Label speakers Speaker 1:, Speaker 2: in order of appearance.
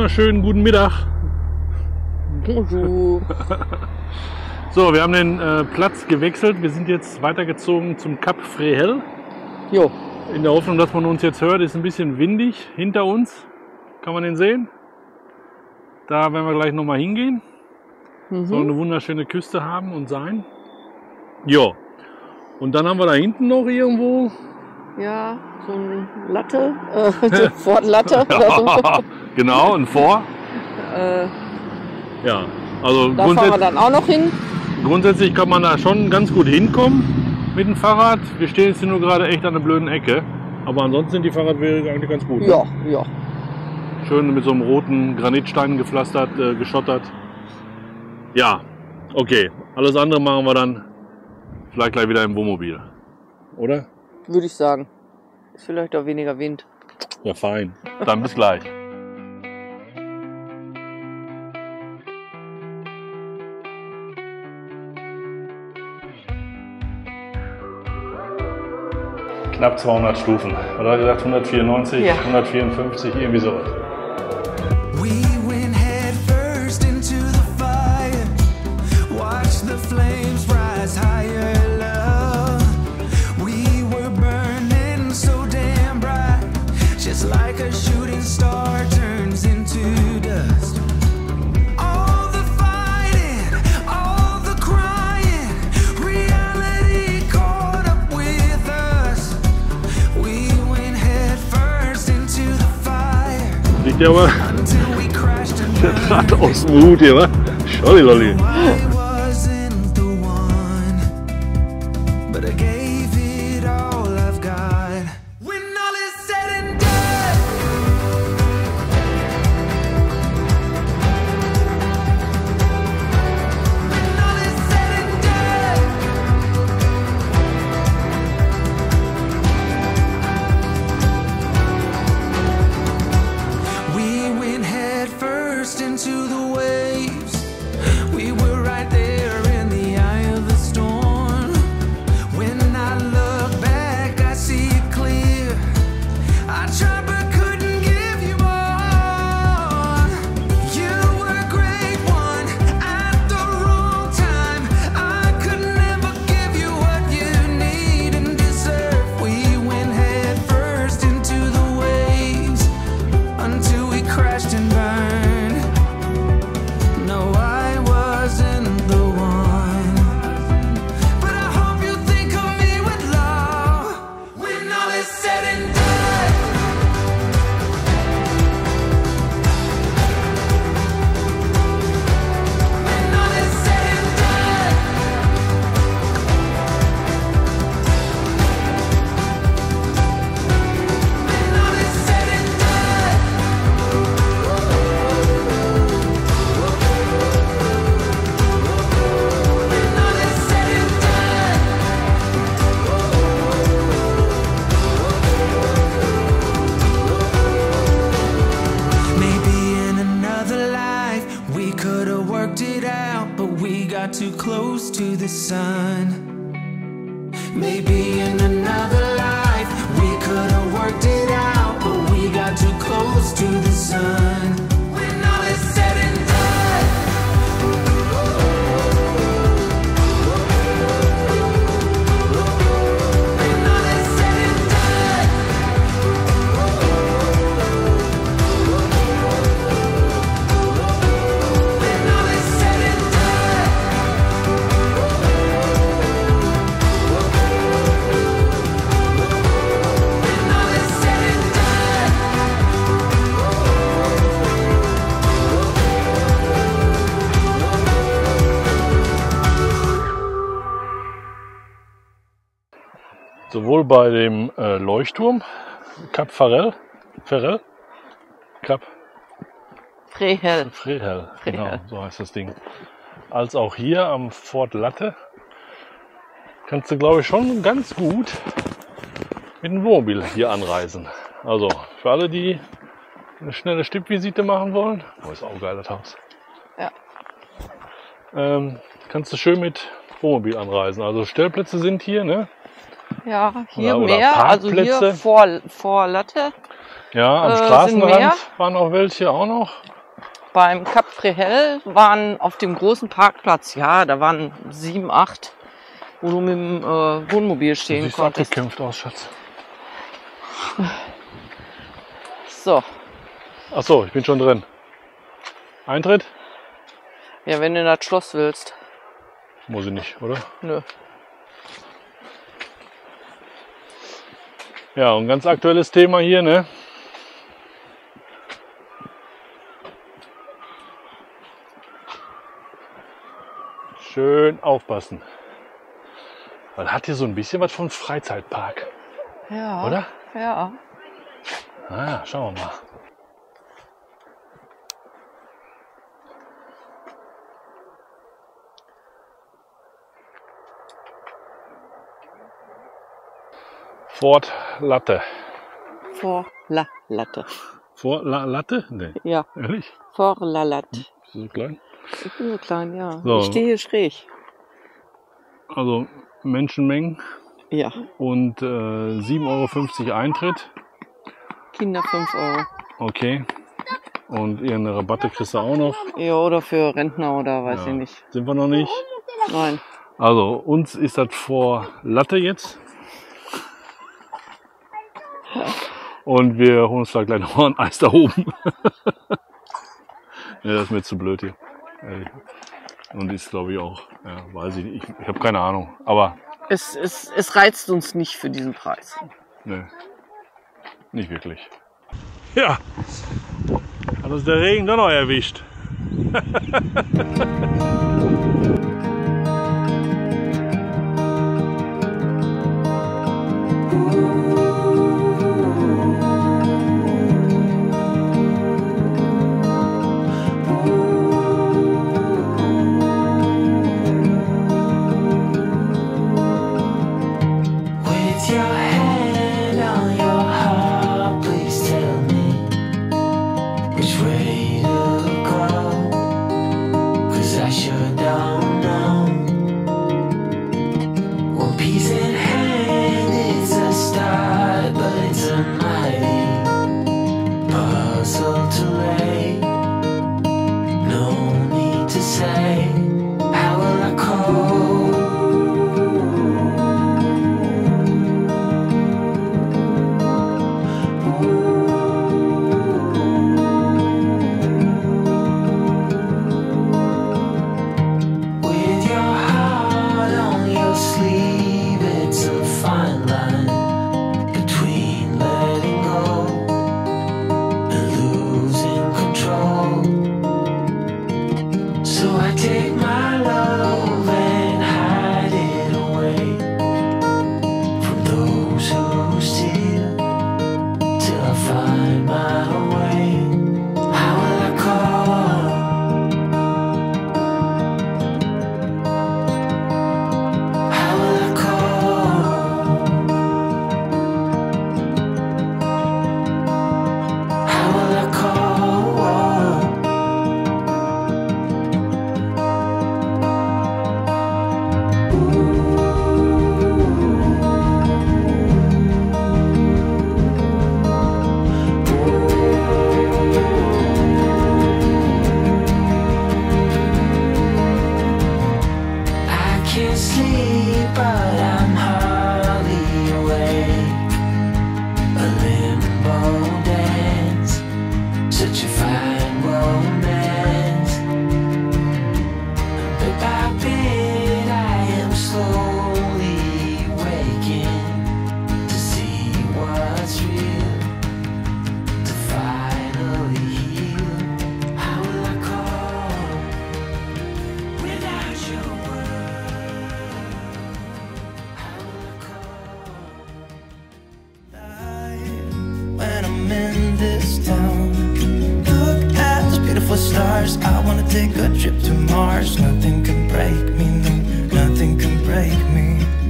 Speaker 1: wunderschönen guten Mittag.
Speaker 2: Bonjour.
Speaker 1: So, wir haben den Platz gewechselt. Wir sind jetzt weitergezogen zum Kap Frehel.
Speaker 2: Jo.
Speaker 1: In der Hoffnung, dass man uns jetzt hört, ist ein bisschen windig hinter uns. Kann man den sehen? Da werden wir gleich nochmal hingehen. Soll eine wunderschöne Küste haben und sein. Jo. Und dann haben wir da hinten noch irgendwo.
Speaker 2: Ja, so ein Latte, Ford Latte oder so.
Speaker 1: Genau, ein Vor. Ja, also
Speaker 2: Da fahren wir dann auch noch hin.
Speaker 1: grundsätzlich kann man da schon ganz gut hinkommen mit dem Fahrrad. Wir stehen jetzt hier nur gerade echt an einer blöden Ecke. Aber ansonsten sind die Fahrradwege eigentlich ganz gut.
Speaker 2: Ja, ja.
Speaker 1: Schön mit so einem roten Granitstein gepflastert, geschottert. Ja, okay. Alles andere machen wir dann vielleicht gleich wieder im Wohnmobil. Oder?
Speaker 2: Würde ich sagen. Ist vielleicht auch weniger Wind.
Speaker 1: Ja, fein. Dann bis gleich. Knapp 200 Stufen. Oder gesagt 194,
Speaker 2: Ja.
Speaker 1: 154, irgendwie so.
Speaker 3: We went head first into the fire. Watch the flames rise higher, love. We were burning so damn bright, just like a shooting star turns into dust. All the fighting, all the crying, reality caught up with us. We went head first into the fire.
Speaker 1: Liegt ja aber
Speaker 3: until we crashed and burned.
Speaker 1: Rad aus dem Hut hier, wa? Scholli Lolli.
Speaker 3: I wasn't the one, but I gave it all I've got. When all is said and done, when all is said and done, we went head first into the waves. We were right there in the eye of the storm. When I look back, I see it clear. I tried but couldn't give you more. You were a great one at the wrong time. I could never give you what you need and deserve. We went head first into the waves until we crashed and burned. No, I wasn't the one, but I hope you think of me with love when all is said and done. When all is said and done. When all is said and done. When all is said and done. Maybe in another life we could have worked it out, but we got too close to the sun. Maybe in another life we could have worked it out, but we got too close to the sun. When all is said and done. When all is said and done. When all is said and done. When all is said and done.
Speaker 1: Sowohl bei dem Leuchtturm, Kap Frehel, Kap
Speaker 2: Frehel.
Speaker 1: Frehel, genau,
Speaker 2: Frehel.
Speaker 1: so heißt das Ding. Als auch hier am Fort Latte kannst du, glaube ich, schon ganz gut mit dem Wohnmobil hier anreisen. Also für alle, die eine schnelle Stippvisite machen wollen, ist auch ein geiles Haus.
Speaker 2: Ja.
Speaker 1: Kannst du schön mit Wohnmobil anreisen. Also Stellplätze sind hier, ne?
Speaker 2: Ja, hier
Speaker 1: Oder
Speaker 2: mehr, also hier
Speaker 1: Parkplätze.
Speaker 2: vor Latte.
Speaker 1: Ja, am
Speaker 2: sind
Speaker 1: Straßenrand
Speaker 2: mehr.
Speaker 1: waren auch welche auch noch.
Speaker 2: beim Cap Fréhel waren auf dem großen Parkplatz, ja, da waren 7, 8, wo du mit dem Wohnmobil stehen
Speaker 1: Siehst
Speaker 2: konntest.
Speaker 1: abgekämpft aus, Schatz.
Speaker 2: So,
Speaker 1: Ach so, ich bin schon drin. Eintritt?
Speaker 2: ja, wenn du in das Schloss willst.
Speaker 1: Muss ich nicht, oder?
Speaker 2: Nö.
Speaker 1: Ja, und ganz aktuelles Thema hier, ne? Schön aufpassen. Man hat hier so ein bisschen was von Freizeitpark,
Speaker 2: Ja.
Speaker 1: oder?
Speaker 2: Ja.
Speaker 1: Ah, schauen wir mal. Fort Latte.
Speaker 2: Vor la Latte.
Speaker 1: Fort Latte? Nee,
Speaker 2: Ja,
Speaker 1: ehrlich?
Speaker 2: vor la Latte.
Speaker 1: So klein.
Speaker 2: Ich bin so klein, ja.
Speaker 1: So.
Speaker 2: Ich stehe hier schräg.
Speaker 1: Also Menschenmengen
Speaker 2: Ja.
Speaker 1: und 7,50 € Eintritt.
Speaker 2: Kinder 5 €.
Speaker 1: Okay. Und irgendeine Rabatte kriegst du auch noch.
Speaker 2: Ja, oder für Rentner oder weiß
Speaker 1: Ja.
Speaker 2: ich nicht.
Speaker 1: Sind wir noch nicht.
Speaker 2: Nein.
Speaker 1: Also uns ist das vor Latte jetzt. Und wir holen uns da gleich noch ein Eis da oben. Ja, das ist mir zu blöd hier. Ehrlich. Und ist glaube ich auch, ja, weiß ich nicht. Ich habe keine Ahnung. Aber
Speaker 2: Es reizt uns nicht für diesen Preis.
Speaker 1: ne, nicht wirklich. Ja, hat uns der Regen doch noch erwischt.
Speaker 3: With your hand on your heart, please tell me which way to go. 'Cause I sure don't know. One piece in hand is a start, but it's a mighty puzzle to lay. No need to say, how will I cope? With your heart on your sleeve, it's a fine line between letting go and losing control. So I take my love and hide it away from those who steal till I find my way. How will I call? How will I call? How will I call? I can't sleep, but I'm hardly awake. A limbo dance, such a fine romance. Bit by bit, I am slowly waking to see what's real, to finally heal. How will I call without your word? How will I call? When I'm in this town, look at those beautiful stars. I wanna take a trip to Mars. Nothing can break me, no, nothing can break me.